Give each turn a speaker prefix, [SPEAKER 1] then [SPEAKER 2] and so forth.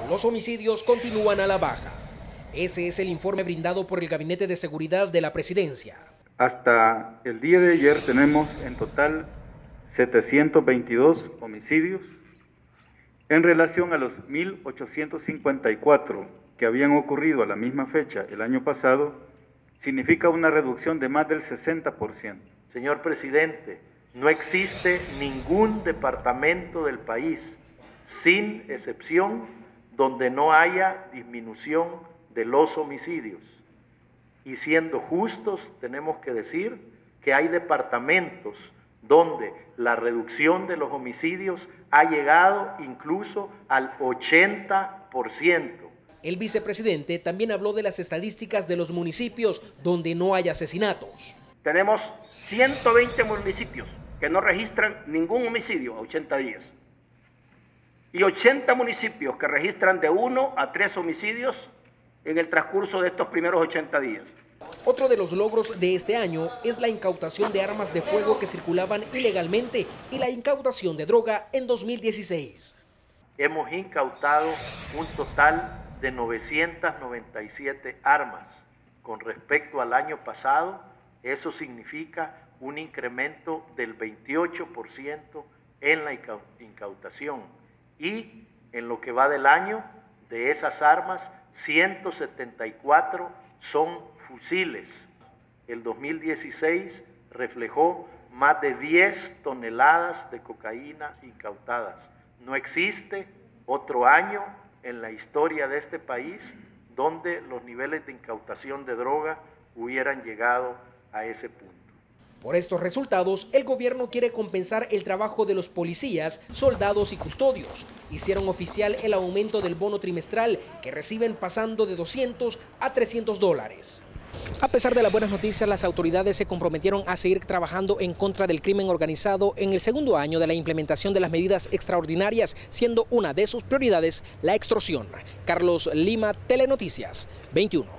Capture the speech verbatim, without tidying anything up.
[SPEAKER 1] Los homicidios continúan a la baja. Ese es el informe brindado por el Gabinete de Seguridad de la Presidencia.
[SPEAKER 2] Hasta el día de ayer tenemos en total setecientos veintidós homicidios en relación a los mil ochocientos cincuenta y cuatro que habían ocurrido a la misma fecha el año pasado. Significa una reducción de más del sesenta por ciento.
[SPEAKER 3] Señor presidente, no existe ningún departamento del país, sin excepción, donde no haya disminución de los homicidios. Y siendo justos, tenemos que decir que hay departamentos donde la reducción de los homicidios ha llegado incluso al ochenta por ciento.
[SPEAKER 1] El vicepresidente también habló de las estadísticas de los municipios donde no hay asesinatos.
[SPEAKER 4] Tenemos ciento veinte municipios que no registran ningún homicidio a ochenta días. Y ochenta municipios que registran de uno a tres homicidios en el transcurso de estos primeros ochenta días.
[SPEAKER 1] Otro de los logros de este año es la incautación de armas de fuego que circulaban ilegalmente y la incautación de droga en dos mil dieciséis.
[SPEAKER 3] Hemos incautado un total de novecientas noventa y siete armas. Con respecto al año pasado, eso significa un incremento del veintiocho por ciento en la incautación. Y en lo que va del año, de esas armas, ciento setenta y cuatro son fusiles. El dos mil dieciséis reflejó más de diez toneladas de cocaína incautadas. No existe otro año en la historia de este país donde los niveles de incautación de droga hubieran llegado a ese punto.
[SPEAKER 1] Por estos resultados, el gobierno quiere compensar el trabajo de los policías, soldados y custodios. Hicieron oficial el aumento del bono trimestral que reciben pasando de doscientos a trescientos dólares. A pesar de las buenas noticias, las autoridades se comprometieron a seguir trabajando en contra del crimen organizado en el segundo año de la implementación de las medidas extraordinarias, siendo una de sus prioridades la extorsión. Carlos Lima, Telenoticias veintiuno.